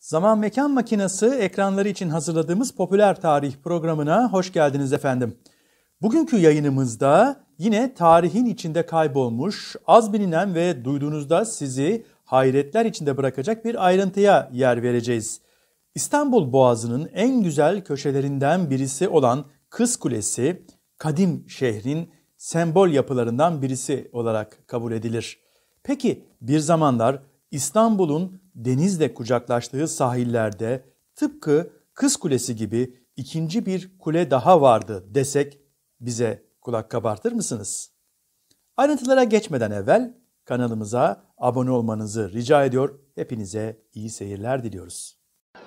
Zaman Mekan Makinası ekranları için hazırladığımız popüler tarih programına hoş geldiniz efendim. Bugünkü yayınımızda yine tarihin içinde kaybolmuş, az bilinen ve duyduğunuzda sizi hayretler içinde bırakacak bir ayrıntıya yer vereceğiz. İstanbul Boğazı'nın en güzel köşelerinden birisi olan Kız Kulesi, kadim şehrin sembol yapılarından birisi olarak kabul edilir. Peki bir zamanlar İstanbul'un denizle kucaklaştığı sahillerde tıpkı Kız Kulesi gibi ikinci bir kule daha vardı desek bize kulak kabartır mısınız? Ayrıntılara geçmeden evvel kanalımıza abone olmanızı rica ediyor. Hepinize iyi seyirler diliyoruz.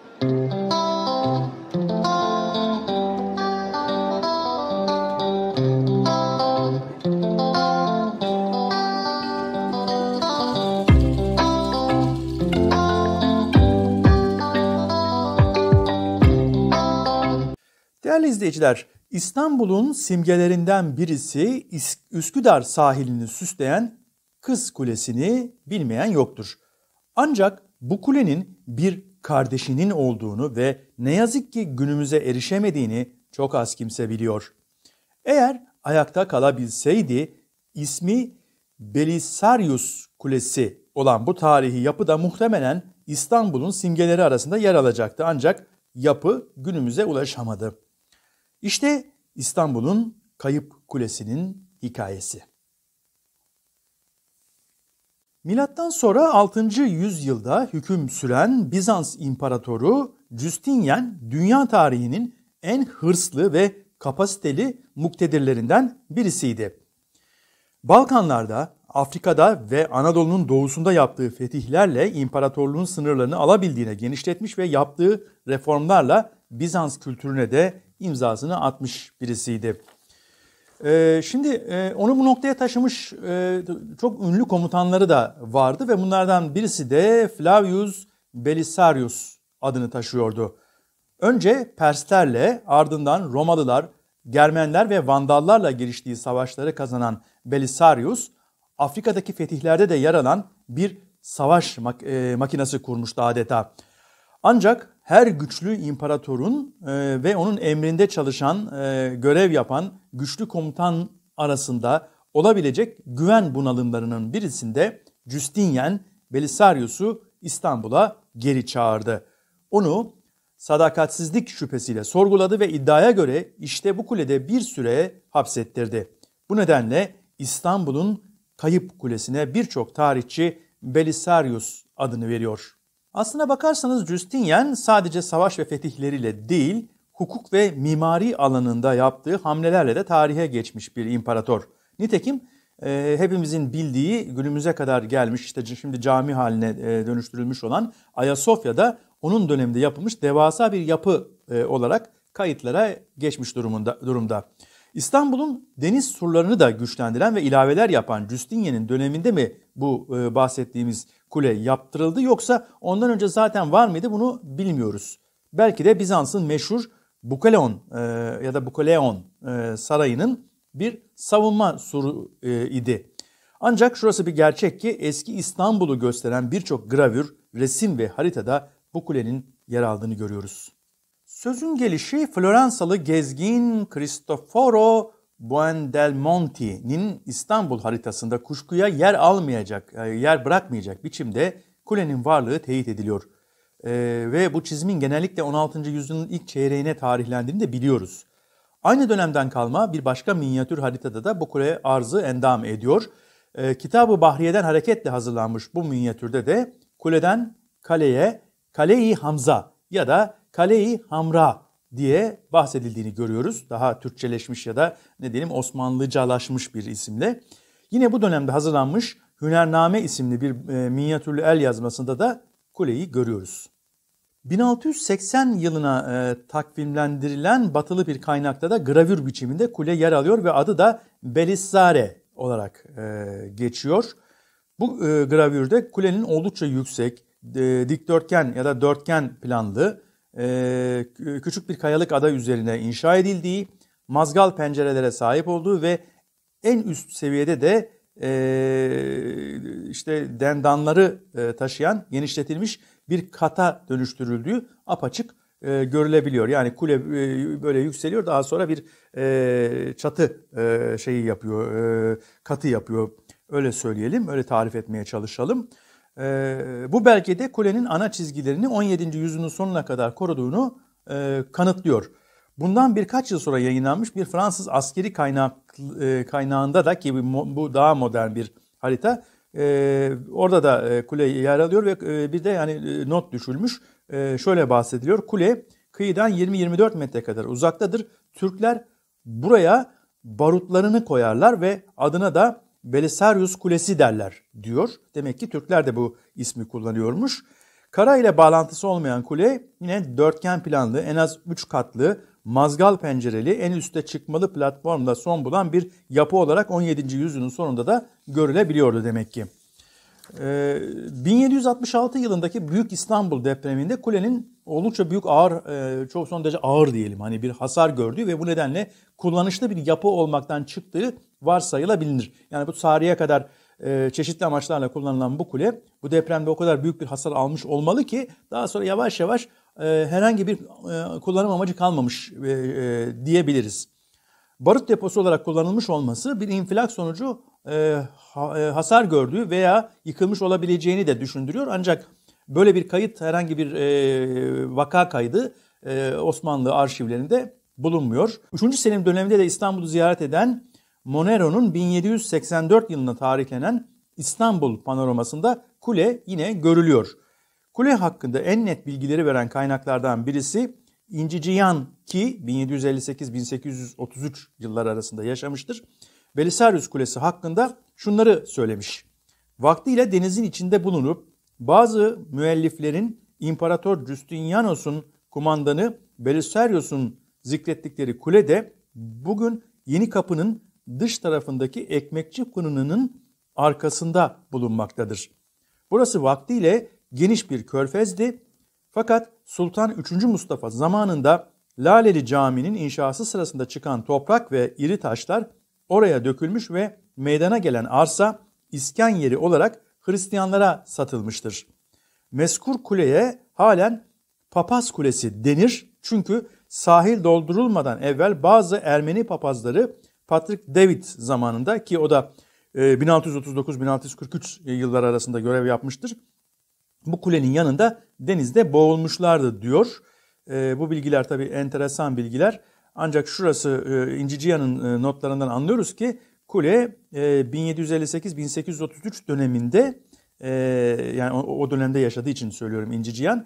Değerli izleyiciler, İstanbul'un simgelerinden birisi Üsküdar sahilini süsleyen Kız Kulesi'ni bilmeyen yoktur. Ancak bu kulenin bir kardeşinin olduğunu ve ne yazık ki günümüze erişemediğini çok az kimse biliyor. Eğer ayakta kalabilseydi ismi Belisarius Kulesi olan bu tarihi yapı da muhtemelen İstanbul'un simgeleri arasında yer alacaktı. Ancak yapı günümüze ulaşamadı. İşte İstanbul'un Kayıp Kulesi'nin hikayesi. Milattan sonra 6. yüzyılda hüküm süren Bizans İmparatoru Justinian, dünya tarihinin en hırslı ve kapasiteli muktedirlerinden birisiydi. Balkanlarda, Afrika'da ve Anadolu'nun doğusunda yaptığı fetihlerle imparatorluğun sınırlarını alabildiğine genişletmiş ve yaptığı reformlarla Bizans kültürüne de imzasını atmış birisiydi. Şimdi onu bu noktaya taşımış çok ünlü komutanları da vardı ve bunlardan birisi de Flavius Belisarius adını taşıyordu. Önce Perslerle, ardından Romalılar, Germenler ve Vandallarla giriştiği savaşları kazanan Belisarius, Afrika'daki fetihlerde de yer alan bir savaş makinesi kurmuştu adeta. Ancak her güçlü imparatorun ve onun emrinde çalışan, görev yapan güçlü komutan arasında olabilecek güven bunalımlarının birisinde Justinian Belisarius'u İstanbul'a geri çağırdı. Onu sadakatsizlik şüphesiyle sorguladı ve iddiaya göre işte bu kulede bir süre hapsettirdi. Bu nedenle İstanbul'un Kayıp Kulesi'ne birçok tarihçi Belisarius adını veriyor. Aslına bakarsanız Justinian sadece savaş ve fetihleriyle değil, hukuk ve mimari alanında yaptığı hamlelerle de tarihe geçmiş bir imparator. Nitekim hepimizin bildiği günümüze kadar gelmiş, işte şimdi cami haline dönüştürülmüş olan Ayasofya'da onun döneminde yapılmış devasa bir yapı olarak kayıtlara geçmiş durumda. İstanbul'un deniz surlarını da güçlendiren ve ilaveler yapan Justinian'ın döneminde mi bu bahsettiğimiz kule yaptırıldı, yoksa ondan önce zaten var mıydı bunu bilmiyoruz. Belki de Bizans'ın meşhur Bukaleon ya da Bukaleon sarayının bir savunma suru idi. Ancak şurası bir gerçek ki eski İstanbul'u gösteren birçok gravür, resim ve haritada bu kulenin yer aldığını görüyoruz. Sözün gelişi Floransalı gezgin Cristoforo Buondelmonti'nin İstanbul haritasında kuşkuya yer bırakmayacak biçimde kulenin varlığı teyit ediliyor. Ve bu çizimin genellikle 16. yüzyılın ilk çeyreğine tarihlendiğini de biliyoruz. Aynı dönemden kalma bir başka minyatür haritada da bu kule arzı endam ediyor. Kitab-ı Bahriye'den hareketle hazırlanmış bu minyatürde de kuleden kaleye Kale-i Hamza ya da Kale-i Hamra diye bahsedildiğini görüyoruz. Daha Türkçeleşmiş ya da ne diyelim Osmanlıcalaşmış bir isimle. Yine bu dönemde hazırlanmış Hünername isimli bir minyatürlü el yazmasında da kuleyi görüyoruz. 1680 yılına takvimlendirilen batılı bir kaynakta da gravür biçiminde kule yer alıyor ve adı da Belissare olarak geçiyor. Bu gravürde kulenin oldukça yüksek, dikdörtgen ya da dörtgen planlı, küçük bir kayalık ada üzerine inşa edildiği, mazgal pencerelere sahip olduğu ve en üst seviyede de işte dendanları taşıyan genişletilmiş bir kata dönüştürüldüğü apaçık görülebiliyor. Yani kule böyle yükseliyor, daha sonra bir çatı şeyi yapıyor, katı yapıyor. Öyle söyleyelim, öyle tarif etmeye çalışalım. Bu belgede kulenin ana çizgilerini 17. yüzyılın sonuna kadar koruduğunu kanıtlıyor. Bundan birkaç yıl sonra yayınlanmış bir Fransız askeri kaynağında da, ki bu daha modern bir harita, orada da kule yer alıyor ve bir de yani not düşülmüş. Şöyle bahsediliyor: kule kıyıdan 20-24 metre kadar uzaktadır. Türkler buraya barutlarını koyarlar ve adına da Belisarius Kulesi derler diyor. Demek ki Türkler de bu ismi kullanıyormuş. Kara ile bağlantısı olmayan kule yine dörtgen planlı, en az 3 katlı, mazgal pencereli, en üste çıkmalı platformda son bulan bir yapı olarak 17. yüzyılın sonunda da görülebiliyordu demek ki. 1766 yılındaki Büyük İstanbul depreminde kulenin oldukça büyük, çok son derece ağır diyelim, hani bir hasar gördüğü ve bu nedenle kullanışlı bir yapı olmaktan çıktığı varsayılabilir. Yani bu tarihe kadar çeşitli amaçlarla kullanılan bu kule bu depremde o kadar büyük bir hasar almış olmalı ki daha sonra yavaş yavaş herhangi bir kullanım amacı kalmamış diyebiliriz. Barut deposu olarak kullanılmış olması bir infilak sonucu hasar gördüğü veya yıkılmış olabileceğini de düşündürüyor. Ancak böyle bir kayıt, herhangi bir vaka kaydı Osmanlı arşivlerinde bulunmuyor. 3. Selim döneminde de İstanbul'u ziyaret eden Monero'nun 1784 yılına tarihlenen İstanbul panoramasında kule yine görülüyor. Kule hakkında en net bilgileri veren kaynaklardan birisi İnci Cihan, ki 1758-1833 yılları arasında yaşamıştır. Belisarius Kulesi hakkında şunları söylemiş: vaktiyle denizin içinde bulunup bazı müelliflerin İmparator Justinianos'un kumandanı Belisarius'un zikrettikleri kule de bugün Yeni Kapı'nın dış tarafındaki Ekmekçi Fırını'nın arkasında bulunmaktadır. Burası vaktiyle geniş bir körfezdi. Fakat Sultan 3. Mustafa zamanında Laleli Camii'nin inşası sırasında çıkan toprak ve iri taşlar oraya dökülmüş ve meydana gelen arsa iskan yeri olarak Hristiyanlara satılmıştır. Mezkur kuleye halen Papaz Kulesi denir, çünkü sahil doldurulmadan evvel bazı Ermeni papazları Patrick David zamanında, ki o da 1639-1643 yılları arasında görev yapmıştır, bu kulenin yanında denizde boğulmuşlardı diyor. Bu bilgiler tabii enteresan bilgiler. Ancak şurası İnci Cihan'ın notlarından anlıyoruz ki kule 1758-1833 döneminde, yani o dönemde yaşadığı için söylüyorum İnci Cihan,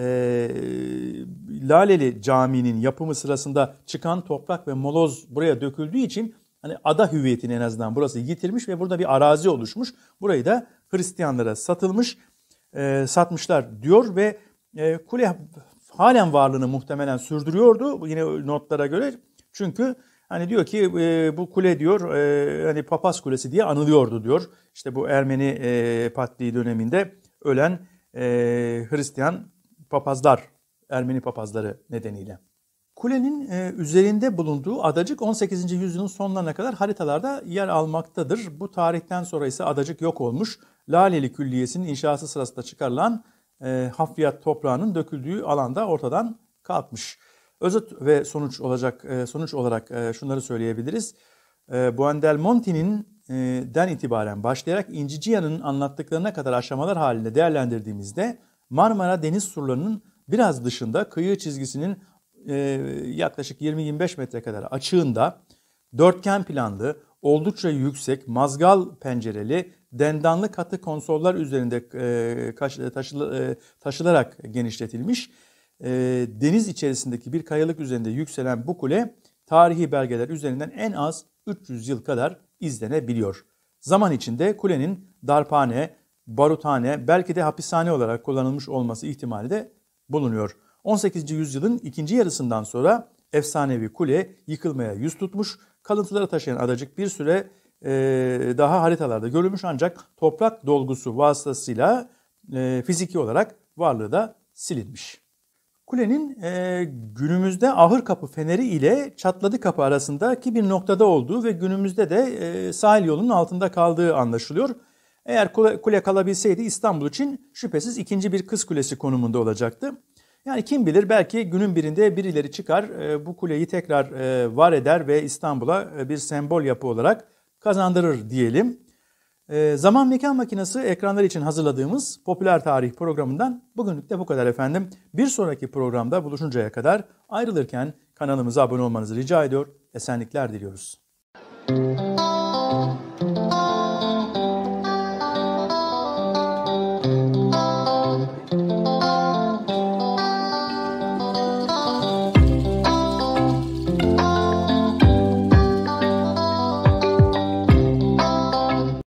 Laleli Camii'nin yapımı sırasında çıkan toprak ve moloz buraya döküldüğü için hani ada hüviyetini en azından burası yitirmiş ve burada bir arazi oluşmuş. Burayı da Hristiyanlara satmışlar diyor ve kule halen varlığını muhtemelen sürdürüyordu yine notlara göre. Çünkü hani diyor ki bu kule diyor hani Papaz Kulesi diye anılıyordu diyor. İşte bu Ermeni Patriği döneminde ölen Hristiyan papazlar, Ermeni papazları nedeniyle. Kulenin üzerinde bulunduğu adacık 18. yüzyılın sonlarına kadar haritalarda yer almaktadır. Bu tarihten sonra ise adacık yok olmuş. Laleli Külliyesi'nin inşası sırasında çıkarılan hafriyat toprağının döküldüğü alanda ortadan kalkmış. Özet ve sonuç olarak şunları söyleyebiliriz. Buondelmonti'den itibaren başlayarak İnci Cihan'ın anlattıklarına kadar aşamalar halinde değerlendirdiğimizde Marmara deniz surlarının biraz dışında, kıyı çizgisinin yaklaşık 20-25 metre kadar açığında, dörtgen planlı, oldukça yüksek, mazgal pencereli, dendanlı katı konsollar üzerinde taşılarak genişletilmiş, deniz içerisindeki bir kayalık üzerinde yükselen bu kule tarihi belgeler üzerinden en az 300 yıl kadar izlenebiliyor. Zaman içinde kulenin darphane, baruthane, belki de hapishane olarak kullanılmış olması ihtimali de bulunuyor. 18. yüzyılın ikinci yarısından sonra efsanevi kule yıkılmaya yüz tutmuş, kalıntıları taşıyan adacık bir süre daha haritalarda görülmüş, ancak toprak dolgusu vasıtasıyla fiziki olarak varlığı da silinmiş. Kulenin günümüzde Ahırkapı Feneri ile Çatladı Kapı arasındaki bir noktada olduğu ve günümüzde de sahil yolunun altında kaldığı anlaşılıyor. Eğer kule kalabilseydi İstanbul için şüphesiz ikinci bir Kız Kulesi konumunda olacaktı. Yani kim bilir, belki günün birinde birileri çıkar, bu kuleyi tekrar var eder ve İstanbul'a bir sembol yapı olarak kazandırır diyelim. Zaman Mekan Makinesi ekranlar için hazırladığımız popüler tarih programından bugünlük de bu kadar efendim. Bir sonraki programda buluşuncaya kadar ayrılırken kanalımıza abone olmanızı rica ediyor, esenlikler diliyoruz.